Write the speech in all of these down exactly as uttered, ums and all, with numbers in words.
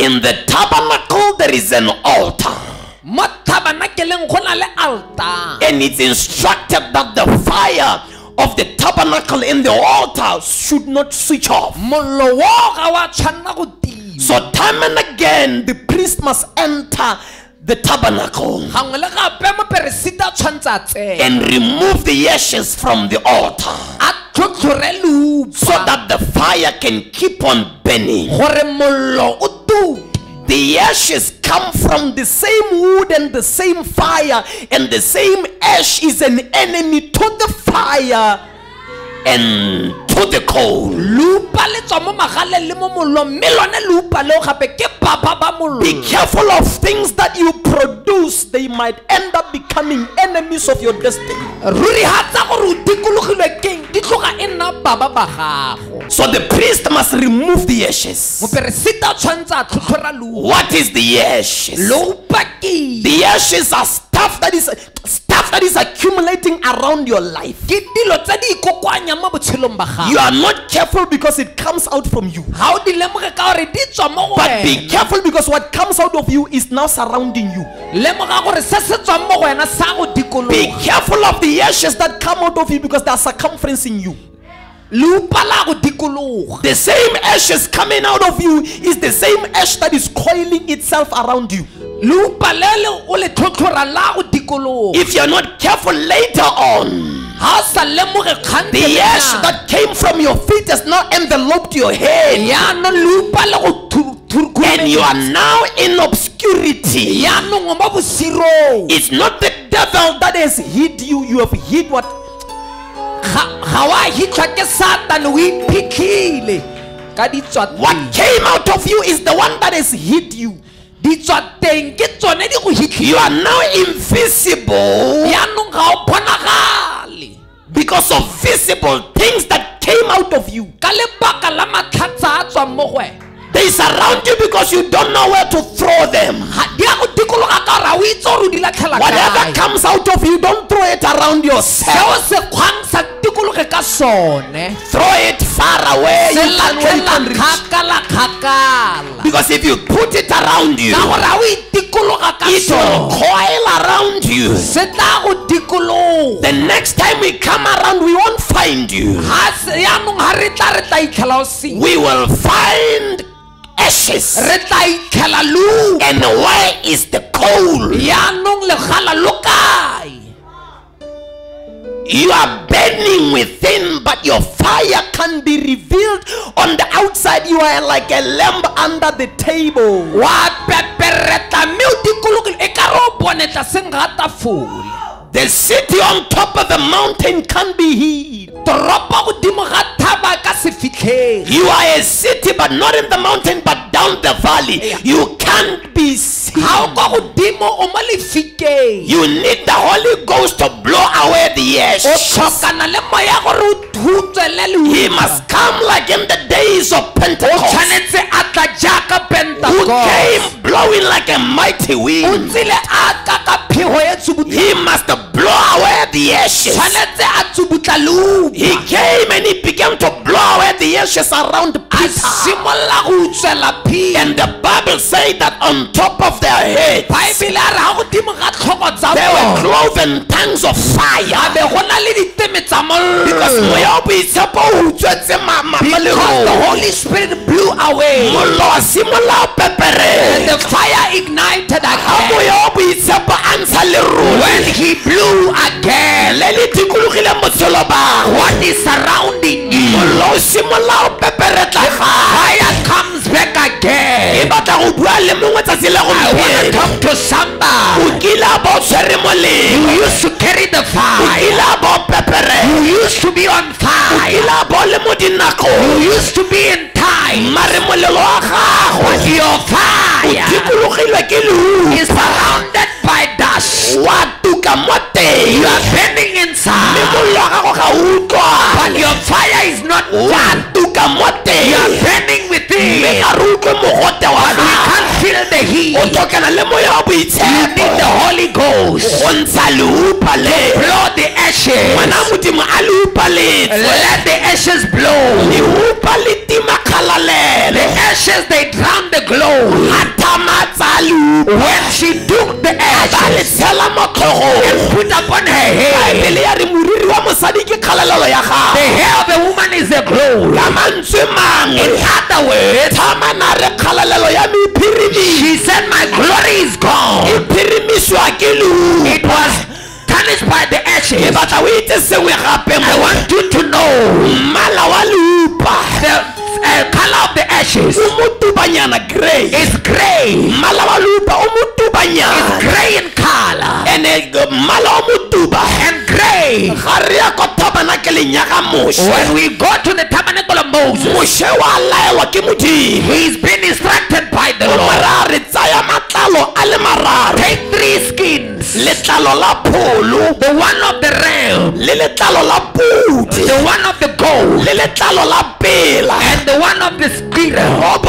In the tabernacle there is an altar. And it's instructed that the fire of the tabernacle in the altar should not switch off. So time and again the priest must enter the tabernacle and remove the ashes from the altar so that the fire can keep on burning. The ashes come from the same wood and the same fire, and the same ash is an enemy to the fire and to the coal. Be careful of things that you produce, they might end up becoming enemies of your destiny. So the priest must remove the ashes. What is the ashes? The ashes are stuff that is stuff that is accumulating around your life. You are not careful because it comes out from you. But be careful because what comes out of you is now surrounding you. Be careful of the ashes that come out of you because they are circumferencing you. The same ashes coming out of you is the same ash that is coiling itself around you. If you're not careful later on, the ash that came from your feet has now enveloped your head, and you are now in obscurity. It's not the devil that has hid you, you have hid what? What came out of you is the one that has hid you. You are now invisible because of visible things that came out of you. They surround you because you don't know where to throw them. Whatever comes out of you, don't throw it around yourself. Throw it far away. You can where you can reach. Because if you put it around you, it will coil around you. The next time we come around, we won't find you. We will find ashes. And where is the coal? You are burning within, but your fire can be revealed on the outside. You are like a lamp under the table. The city on top of the mountain can be hid. You are a city, but not in the mountain, but down the valley. You can't be seen. You need the Holy Ghost to blow away the ashes. He must come like in the days of Pentecost, who came blowing like a mighty wind. He must blow away the ashes. He came and he began to blow away the ashes around Peter. And the Bible says that on top of their heads they were cloven tongues of fire. Because the Holy Spirit blew away, and the fire ignited again. When he blew again, what is surrounding you, fire comes back again. I want to talk to somebody. You used to carry the fire. You used to be on fire. You used to be in time. But your fire is surrounded by dust. You are burning inside, but your fire is not one. You are burning within, but we can't feel the heat. You need the Holy Ghost to blow the ashes. Let the ashes blow. The ashes, they drowned the glory. When she took the ashes and put upon her head, the hair of a woman is a glory. In other words, she said, my glory is gone. It was tarnished by the ashes. I want you to know the uh, color of the ashes is gray. It's gray in color. And gray. When we go to the tabernacle of Moses, he's been instructed by the Lord. Take three skins. The one of the ram, the one of the goat, and the one of the squirrel,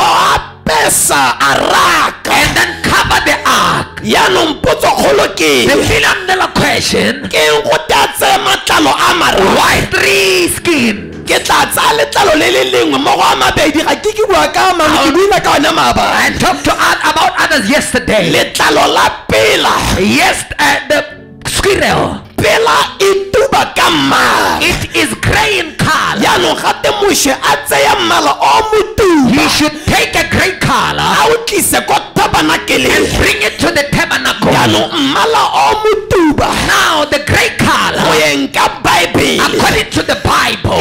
and then cover the ark. The million dollar question: why three skins? And talked to us about others yesterday. Yes, uh, the squirrel. It is gray in color. He should take a gray color and bring it to the tabernacle. Now the gray color, according to the Bible,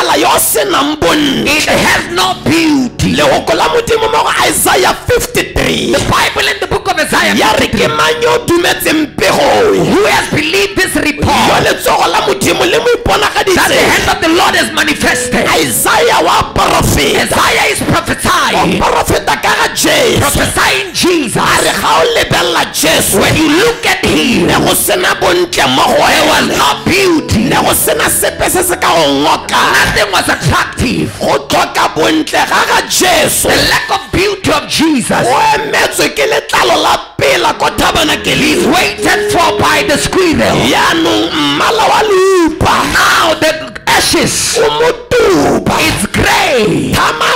it has no beauty. Isaiah fifty-three. The Bible in the book of Isaiah fifty-three. Who has believed this report that the hand of the Lord is manifested? Isaiah Isaiah is prophesying prophesying Jesus. When you look at him, there was no beauty. Nothing was attractive. The lack of beauty of Jesus is waited for by the squirrel. Now the ashes is gray.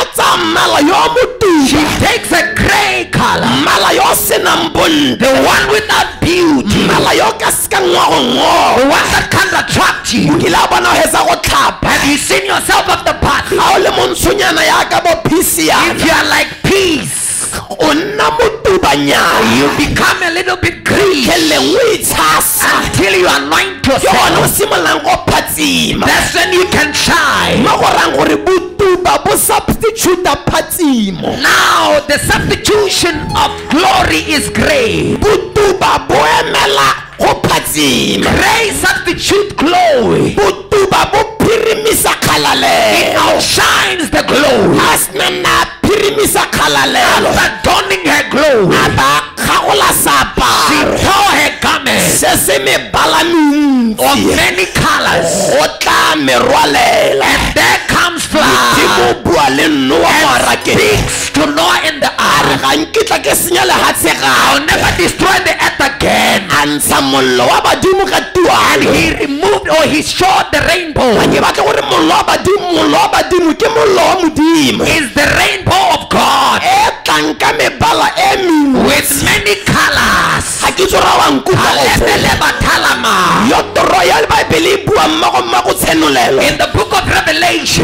She takes a gray color, the one without beauty, the one that can't attract you. Have you seen yourself at the party? If you are like peace, you become a little bit green until you anoint yourself. That's when you can shine. Now the substitution of glory is gray. Gray substitute glory. It outshines the glory. After donning her glory, she tore her garments of many colors, and there comes flood and speaks to Noah in the ark. I'll never destroy the earth again. And he removed, or he showed the rainbow. Is the rainbow of God with many colors. In the book of Revelation,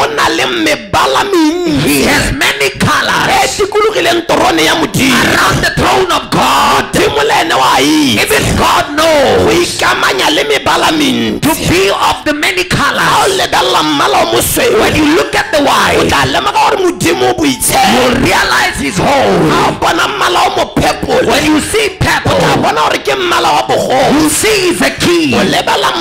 he has many colors around the throne of God. Even God knows to be of the many colors. When you look at the white, you realize his whole. When you see purple, you see is a key. You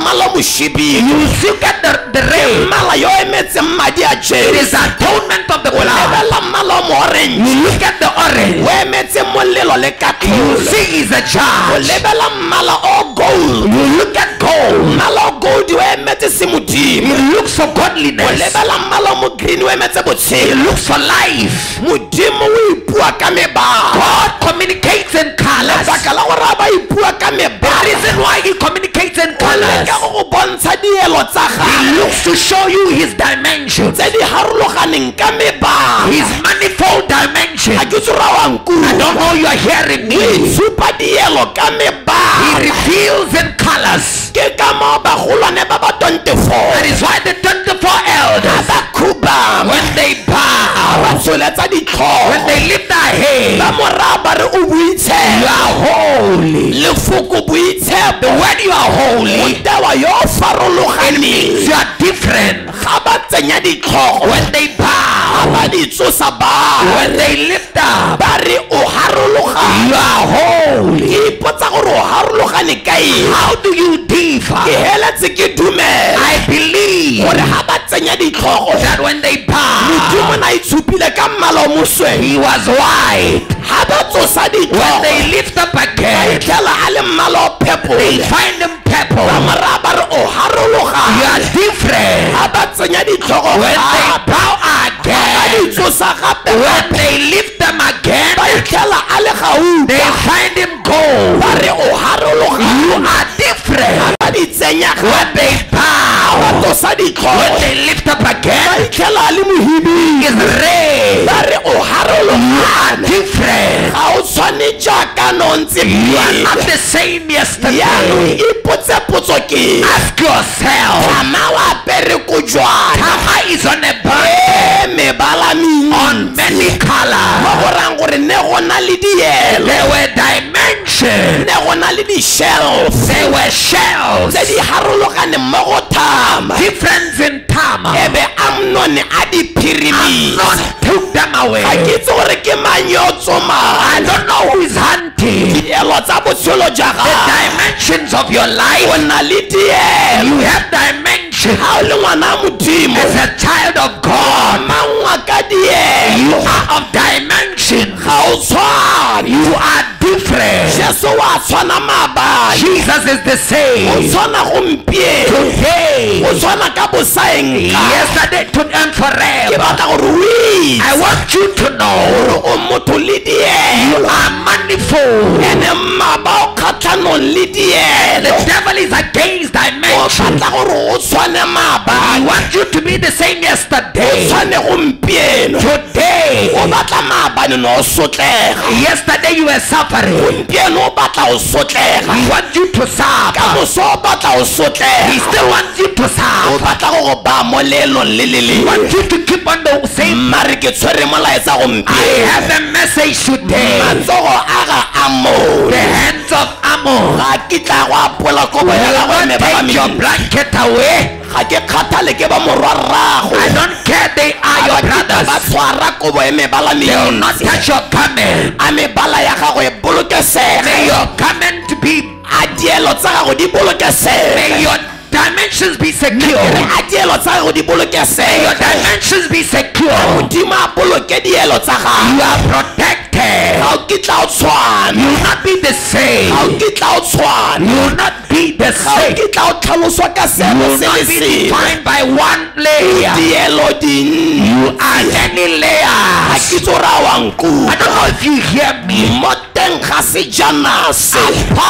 look at the, the red, it is atonement of the blood. You look at the orange, you see is a charge. You look at gold, it looks for godliness, it looks for life. God communicates in colors. The reason why he communicates in colors dielo tsa He looks to show you his dimensions, tse di harologaneng ka mebala. his manifold dimensions. I I don't know you are hearing me. supa dielo ka He mebala. reveals in colors. Ke ka mo bagolwane ba ba twenty-four That is why the twenty-four elders, ba khubama when they bow, ba tsholetsa when ditlhogo they lift their head, ba moraba ba re o you buitshepo. are holy. Lefoko The buitshepo word you are holy, motewa yo o farologaneng you are different. ga ba tsenya ditlhogo When they bow, ba di tsosa ba when they lift up, ba re o harologane. you are holy. Ke ipotsa gore o harologane ka eng. How do you differ? Ke heletse ke dumela I believe gore ga ba tsenya ditlhogo that when they bow, modimo na itshupile ka mmala o mosweu. he was white. Ga ba tsosa When ditlhogo they lift up ba again, itlhela a le mmala o they phepole. find him ba purple. moraba ba re o You harologane. are different. Ga ba tsenya ditlhogo When they gape, bow ba again, di tsosa gape when gape, they lift them ba again, itlhela a le they gauta. find him gold. Ba re o You harologane. are different. Ba di tsenya When gape, they ba bow, tsosa when ditlhogo, they lift up ba again, itlhela a le mohibidu. is red. Ba re o harologane. Different. Ga o tshwane jaaka no ntse You are pele. not the same yesterday. Yaanong ipotse potso ke Ask yourself. tama o apere kojwana Tama is on a bird e mebala on mentsi many mo colors. go rang gore ne go na le dielo, There were dimensions. ne go na le di-shelf There were shells. tse di harologane mo go thama. Difference in Tama. E be Amnon a di phirimisa. Amnon took them away. Ga ke itse gore ke mang yo o I tsomang. don't know who is hunting. Dielo tsa botshelo jwa The gago dimensions of your life. o na le dielo. You have dimensions. Ga o le ngwana wa modimo As a child of God, mangwa ka you dielo are of dimensions. ga o tshwane. You are different. Jesu wa tshwana maabane, Jesus is the o same tshwana gompieno, today, o tshwana ka bosaeng ka. yesterday, today, and Ke forever. batla gore o itse I want you to know gore o motho le you dielo are manifold. ene mmaba o kgatlhanong le The dielo. devil is against O dimension. batla gore o tshwane I maabane, want you to be the same o yesterday, tshwane gompieno. today. O batla maabane no o sotlega, Yesterday you were suffering. gompieno o batla o sotlega, We want you to ka suffer. moso o batla o He sotlega. still wants you to O suffer. batla gore ba mo leelong le le He lengwe. wants you to keep on the same. Mare ke tshwere molaetsa I gompieno. have a message today. Matsogo a ga a mo. The hands of Ammon Ga ke tla go apola kobo ya will gago e not mebala take your mentsi. blanket away. Ga ke kgathale ke ba morwa rrago. I don't care, they are your Ba brothers. tshwara kobo e mebala They will not mentsi. touch your garment. A mebala ya gago e May bolokesege. your garment be, A dielo tsa gago di may bolokesege. your dimensions be secure. A dielo tsa gago di May your bolokesege. dimensions be secure. Modimo a boloke dielo tsa You gago. are protected. Ga o kitla o tshwana. You will not be the same. Ga o kitla o tshwana. You will not be the Ga o same. kitla o tlhaloswa ka You seemo will se not le be sengwe. defined by one layer. Dielo di You are many a layers. ke tso ra wa I nkutlwa. don't know if you hear me. Mo teng ga sejana se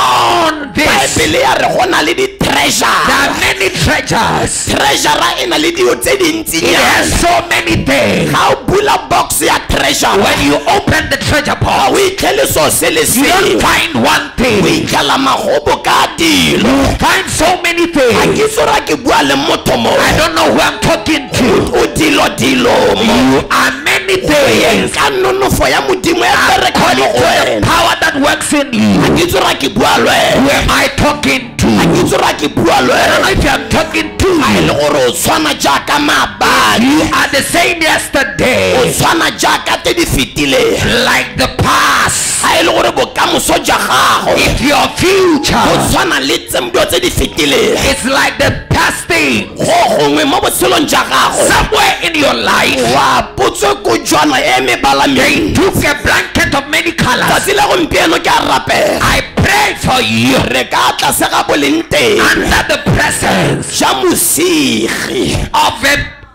Upon this, baebele ya re go na le there di-treasure. are many treasures. Treasure e na le dio tse It has dintsinyana. so many things. Ga o bula box ya treasure When you open the treasure ga box, o itlhele so se le you don't sengwe. find one O thing. itlhela magobo ka dilo. You find so many Ga things. ke tsora ke bua le motho mo. I don't know who I'm talking to. O dilo dilo mo. You are many Eng things. ka nonofo ya modimo e bereka According mo to go the wena. power that works in you. Ga ke tsora ke bua le Who wena. am I talking to? Ga ke tsora ke bua le I don't know wena. if I'm talking to Ga e you. le gore o tshwana jaaka maabane. You are the same O yesterday, tshwana jaaka tse di fetileng. like the past. Ga e le gore bokamoso jwa gago If your go future tshwana le tsemdio tse di fetileng. is like the past thing, Go gongwe mo botshelong jwa gago somewhere in your life, wa potswe kojwana e mebala they mentsi. took a blanket of many colors. Tsatsi la gompieno ke a rapela I pray for you re ka tlase ga boleng teng under the presence ja mosigi of a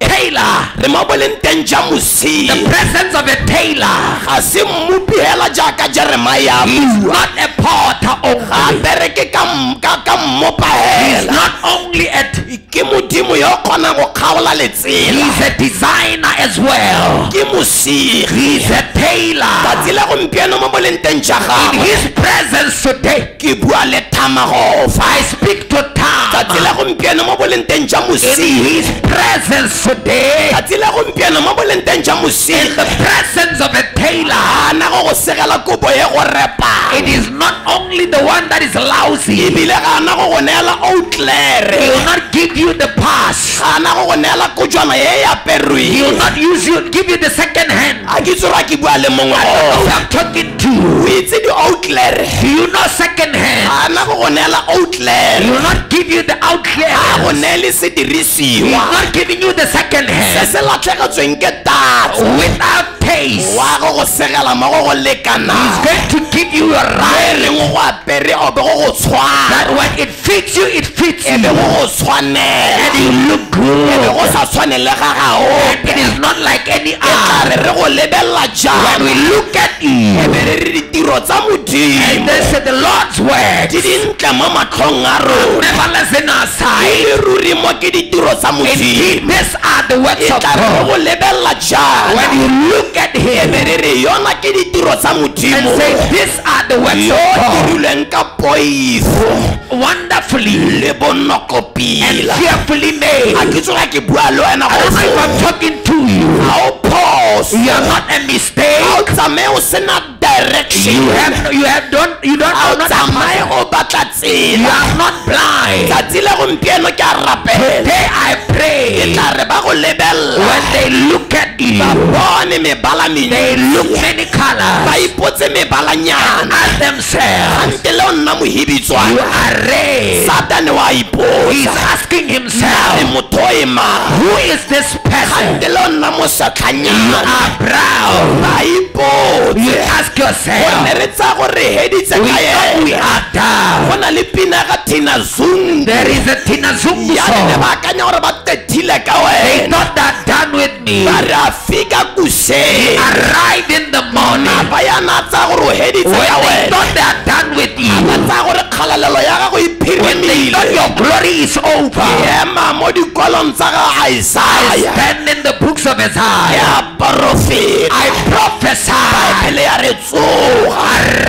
tailor. re mo boleng teng ja mosi The presence of a tailor ga se mmupi hela jaaka Jeremiah is not a potter only. ga bereke ka m- ka ka mmopa He's hela not only a ke modimo yo kgona go kgaola letsela he's a designer as well. ke mosigi He's a tailor. tsatsi la gompieno mo boleng teng ja In gagwe his presence today, ke bua le thamagofa I speak to tsatsi Tama. la gompieno mo boleng teng ja In mosigi his presence today, tsatsi la gompieno mo boleng teng ja in mosigi the presence of a tailor, ana go go segela kobo ye go repa it is not only the one that is lousy. ebile ga ana go go neela He outlere will not give you the pass. ga ana go go neela kojwana ye ya He will aperweng not use you, give you the second hand. a ke tsora ke bua le mongwe I don't know go who I'm talking to. o itse di-outlere Do you know second hand? ga ana go go neela He outlere will not give you the a go outlet. neele He's sedirisiwa not giving you the second se hand se latlhegetsweng ke tatso without taste. wa go go segela mo go go He's lekana going to give you a e right leng go apere o be go go that tshwana when it fits you, it fits e you. be go go And tshwanela you look e be go good. sa tshwane le ga And it gaope is not like any e tla re other. re go lebelela When jang we look at e you, be re re ditiro tsa and modimo they say the Lord's word di dintle mo matlhong a rona never listen e aside. le ruri mo ke ditiro tsa Indeed, modimo these are the works e of tla re re God. go lebelela When jang you look at e be him re re yona ke ditiro tsa and modimo say, these are the works yo of God, dirilweng ka poifo wonderfully le and bonokopila fearfully made. a ke tsoga ke bua le wena I don't know if I'm go talking to you. ga o phoso You are not a ga mistake. o tsamaye o sena direction You have you have don't you don't ga are o not a tsamaye mother. go batla You tsela are not blind. tsatsi le gompieno ke a rapela Today I ke pray tla re ba go lebelela when they look at you, ba bone mebala they look mentsi many ba colors ipotse mebalanyana at themselves. gante le o nna You mohebitswana are red. satane wa He's ipotsa asking e himself, motho o e mang who is this person? gante le o nna You mosatlhanyana are brown. ba You ipotse ask gonne yourself, re tsa gore heditse we ka know we ena are down. go na le pina ga Tina Zungu There is a Tina Zungu ya ne song. ba akanya gore ba tetile ka They wena thought that done with me. ba re a fika kuseng Arrived in the morning. ba yana tsa gore o heditse When ka they wena thought they are done with ba you. tsa gore kgalalelo ya gago e When they thought phirimile your glory is over. ema mo dikolong tsa ga I Isaiah stand in the books of Isaiah. ya profeta I prophesy. pele ya re tsoga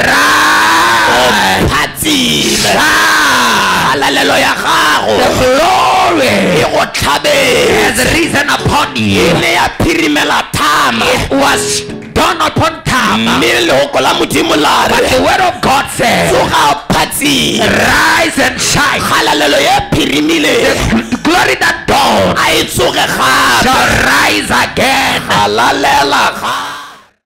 Arise. phatsime Shine. kgalalelo ya gago The glory e go tlhabetse has risen upon e you. ne ya phirimela thama It was done upon time. mme legoko la modimo la But re the word of God says, tsoga phatsime rise and shine. kgalalelo ye phirimile The glory that dawned a e tsoge gape shall rise again. galalela ga